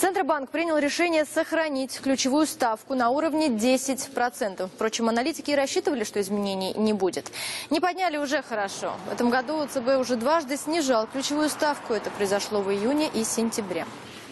Центробанк принял решение сохранить ключевую ставку на уровне 10%. Впрочем, аналитики и рассчитывали, что изменений не будет. Не подняли уже хорошо. В этом году ЦБ уже дважды снижал ключевую ставку. Это произошло в июне и сентябре.